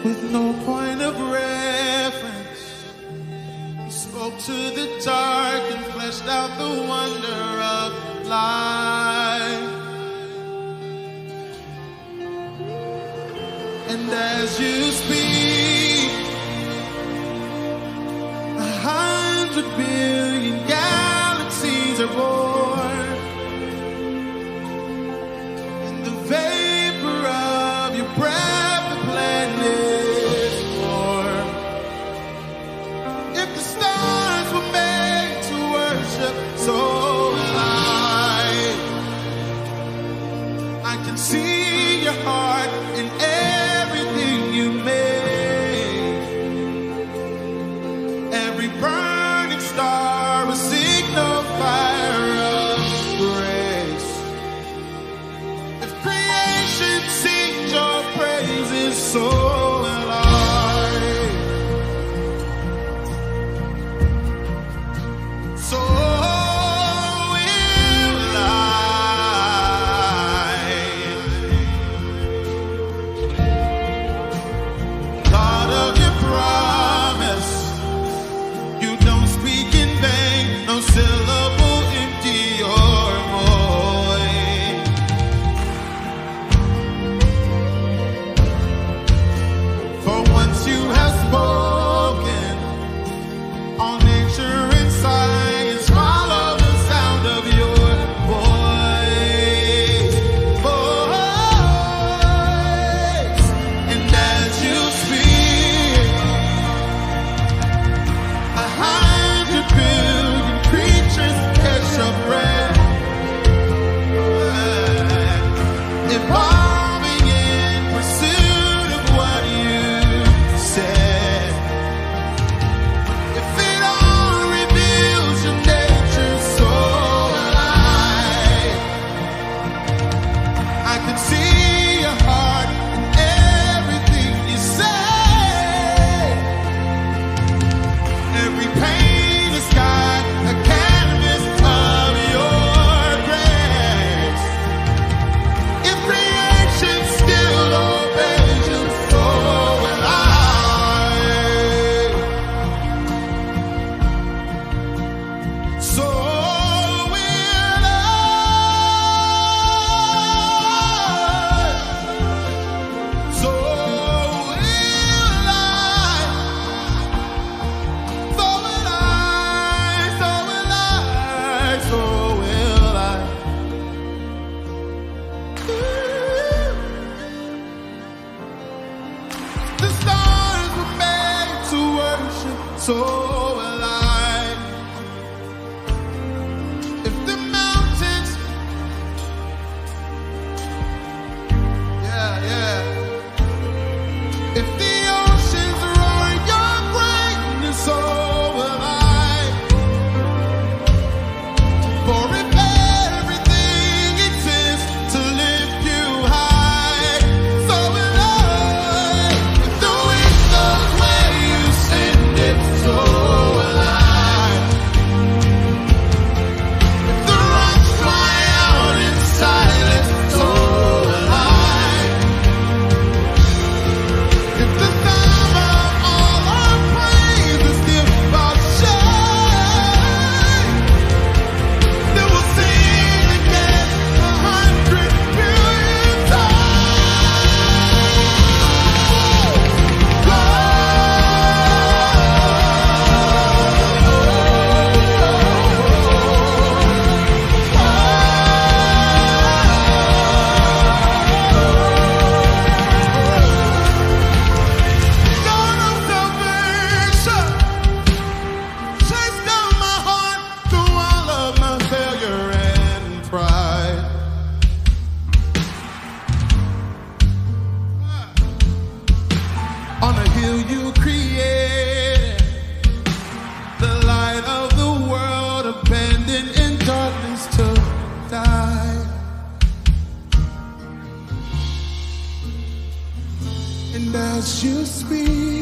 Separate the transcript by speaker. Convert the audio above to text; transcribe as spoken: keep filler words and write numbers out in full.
Speaker 1: with no point of reference. He spoke to the dark and fleshed out the wonder of life. And as you speak, a hundred billion galaxies are born, and the vapor of your breath, the planets form. If the stars were made to worship, so will I. I can see your heart in everything you make. Every burning star a signal fire of grace. If creation sings your praises, so will I. So will I. God of your promise, you don't speak in vain, no syllable empty or void. For once you have spoken, all nature and science follow the sound of your voice. Voice. And as you speak, a hundred billion creatures catch your breath, evolving in pursuit of what you said. If it all reveals your nature, so will I. I can see your heart in everything you say. Every pain is got a canvas of your grace. If creation still obeys you, so will I. So will I. So will I. So will I, so will I, so will I. The stars were made to worship, so will I. If the mountains, yeah, yeah. If the oceans roar your greatness, so will I. For if everything exists to lift you high, so will I. If the wind goes where you send it, so will I. If the rocks fly out in silence, so will I. If the sum of all our praises give out shine, then we'll sing again a hundred billion God of salvation, chase down my heart through all of my failure and pride. On a hill you created, the light of the world abandoned in darkness to die. And as you speak,